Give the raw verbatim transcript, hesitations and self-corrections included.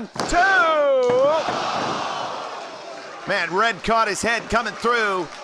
One, two. Man, Red caught his head coming through.